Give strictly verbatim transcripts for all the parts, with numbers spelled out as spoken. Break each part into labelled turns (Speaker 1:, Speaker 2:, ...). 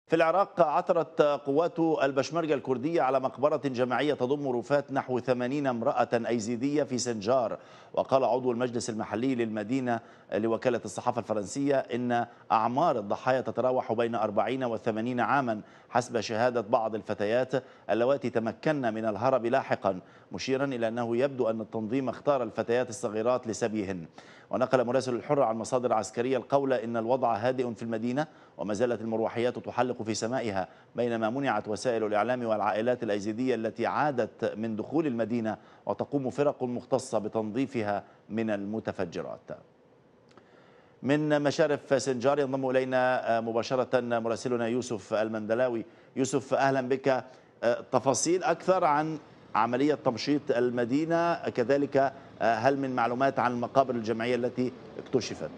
Speaker 1: في العراق عثرت قوات البشمركة الكردية على مقبرة جماعية تضم رفات نحو ثمانين امرأة أيزيدية في سنجار. وقال عضو المجلس المحلي للمدينة لوكالة الصحافة الفرنسية إن أعمار الضحايا تتراوح بين أربعين وثمانين عاما حسب شهادة بعض الفتيات اللواتي تمكن من الهرب لاحقا، مشيرا إلى أنه يبدو أن التنظيم اختار الفتيات الصغيرات لسبيهن. ونقل مراسل الحرة عن مصادر عسكرية القول إن الوضع هادئ في المدينة وما زالت المروحيات تحلق في سمائها، بينما منعت وسائل الإعلام والعائلات الأيزيدية التي عادت من دخول المدينة، وتقوم فرق مختصة بتنظيفها من المتفجرات. من مشارف سنجار ينضم إلينا مباشرة مراسلنا يوسف المندلاوي. يوسف، أهلا بك. تفاصيل أكثر عن عملية تمشيط المدينة، كذلك هل من معلومات عن المقابر الجماعية التي اكتشفت؟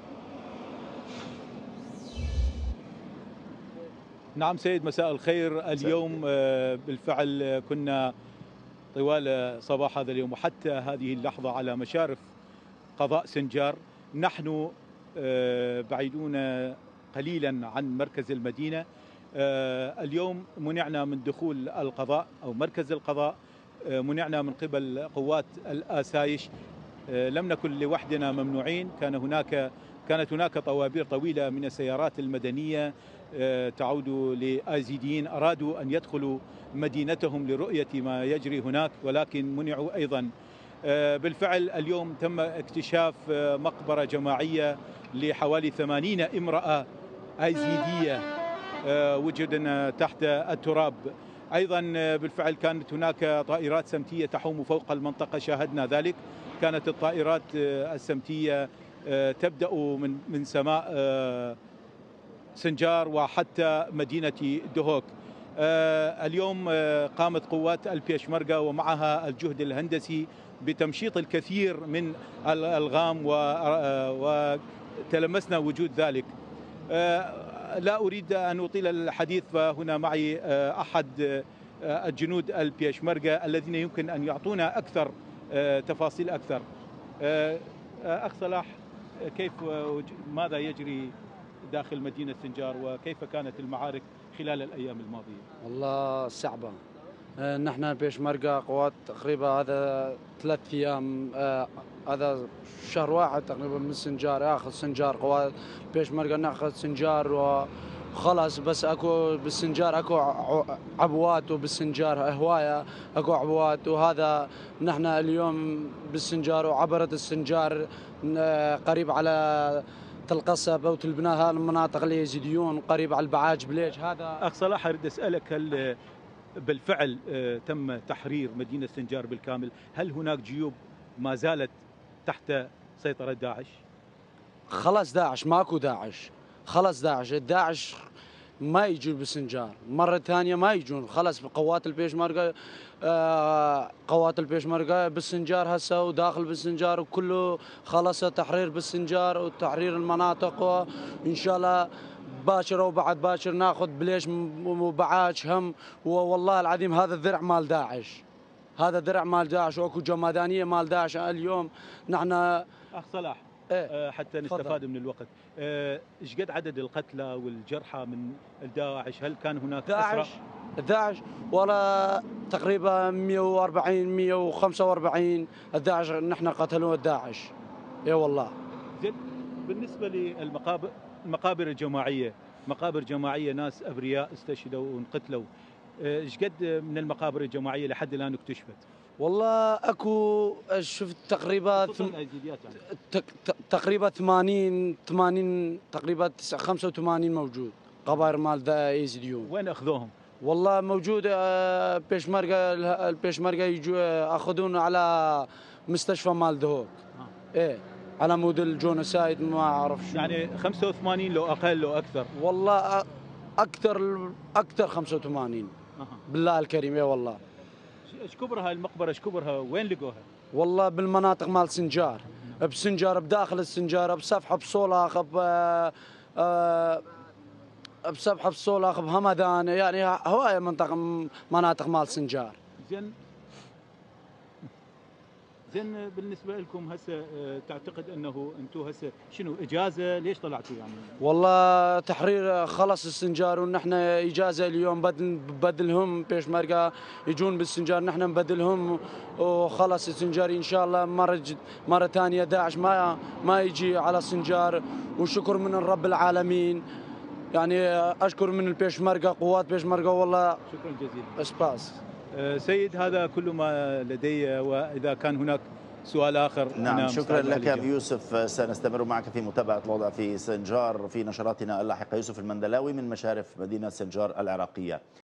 Speaker 2: نعم سيد، مساء الخير. اليوم بالفعل كنا طوال صباح هذا اليوم وحتى هذه اللحظة على مشارف قضاء سنجار. نحن بعيدون قليلا عن مركز المدينة. اليوم منعنا من دخول القضاء أو مركز القضاء، منعنا من قبل قوات الآسايش. لم نكن لوحدنا ممنوعين، كان هناك كانت هناك طوابير طويلة من السيارات المدنية تعود لآيزيديين أرادوا أن يدخلوا مدينتهم لرؤية ما يجري هناك، ولكن منعوا أيضا. بالفعل اليوم تم اكتشاف مقبرة جماعية لحوالي ثمانين امرأة آيزيدية وجدنا تحت التراب. أيضا بالفعل كانت هناك طائرات سمتية تحوم فوق المنطقة، شاهدنا ذلك. كانت الطائرات السمتية تبدأ من من سماء سنجار وحتى مدينة دهوك. اليوم قامت قوات البيشمركة ومعها الجهد الهندسي بتمشيط الكثير من الألغام وتلمسنا وجود ذلك. لا أريد أن أطيل الحديث، فهنا معي أحد الجنود البيشمركة الذين يمكن أن يعطونا أكثر تفاصيل أكثر. أخ صلاح، كيف ماذا يجري داخل مدينة سنجار وكيف كانت المعارك خلال الأيام الماضية؟
Speaker 3: والله صعبة. نحن البيشمركة قوات تقريبا هذا ثلاث أيام، هذا شهر واحد تقريبا من سنجار ياخذ سنجار. قوات البيشمركة ناخذ سنجار وخلاص، بس اكو بالسنجار اكو عبوات وبالسنجار هوايه اكو عبوات. وهذا نحن اليوم بالسنجار وعبرت السنجار قريب على القصب او تلبنان، هذه المناطق اللي يزيديون قريب على البعاج بليج. هذا
Speaker 2: اخ صلاح اريد اسالك، هل بالفعل تم تحرير مدينه سنجار بالكامل؟ هل هناك جيوب ما زالت تحت سيطره داعش؟
Speaker 3: خلاص داعش ماكو داعش، خلاص داعش الداعش ما يجوا بسنجار مرة ثانية، ما يجون. خلاص قوات البيشمركة آه قوات البيشمركة بالسنجار هسه وداخل بالسنجار وكله خلص تحرير بالسنجار وتحرير المناطق، وإن شاء الله باشر وبعد باشر ناخذ بليش وبعاش هم. والله العظيم هذا الذرع مال داعش، هذا ذرع مال داعش واكو جمادانية مال داعش. اليوم نحن
Speaker 2: أخ صلاح
Speaker 3: إيه؟
Speaker 2: حتى نستفاد من الوقت، ايش قد عدد القتلى والجرحى من داعش؟ هل كان هناك
Speaker 3: داعش داعش ولا تقريبا مئة وأربعين مئة وخمسة وأربعين الداعش نحن قتلوه الداعش. اي والله.
Speaker 2: زين، بالنسبه للمقابر المقابر الجماعيه، مقابر جماعيه ناس ابرياء استشهدوا وانقتلوا، ايش قد من المقابر الجماعيه لحد الان اكتشفت؟
Speaker 3: والله اكو شفت تقريبا ثم... تقريبا ثمانين ثمانين تقريبا خمسة وثمانين موجود قبائر مال ذا يزيديون.
Speaker 2: وين اخذوهم؟
Speaker 3: والله موجود بيشمركة البيشمركة يجوا اخذون على مستشفى مال دهوك. آه. ايه على مود الجونوسايد ما اعرف شو.
Speaker 2: يعني خمسة وثمانين لو اقل لو اكثر؟
Speaker 3: والله اكثر اكثر خمسة وثمانين. أه. بالله الكريم. اي والله.
Speaker 2: ايش كبرها المقبره؟ ايش كبرها؟ وين لقوها؟
Speaker 3: والله بالمناطق مال سنجار، بسنجار بداخل السنجار بسفحه بصولاخ بسفحه بصولاخ بهمدان، يعني هوايه منطقه مناطق مال سنجار.
Speaker 2: زين، زين بالنسبه لكم هسه آه، تعتقد انه انتم هسه شنو اجازه ليش طلعتوا يعني؟
Speaker 3: والله تحرير خلص السنجار ونحن اجازه اليوم بدل بدلهم بيشمركه يجون بالسنجار نحن نبدلهم وخلص السنجار ان شاء الله مره جد- مره ثانيه داعش ما ما يجي على السنجار. وشكر من الرب العالمين يعني اشكر من البيشمركه قوات بيشمركه والله
Speaker 2: شكرا جزيلا.
Speaker 3: اسباس.
Speaker 2: آه، سيد هذا كل ما لدي، واذا كان هناك سؤال اخر
Speaker 1: نعم
Speaker 2: أنا
Speaker 1: شكرا
Speaker 2: مستعد
Speaker 1: لك
Speaker 2: للإجابة.
Speaker 1: يوسف. سنستمر معك في متابعة الوضع في سنجار في نشراتنا اللاحقة. يوسف المندلاوي من مشارف مدينة سنجار العراقية.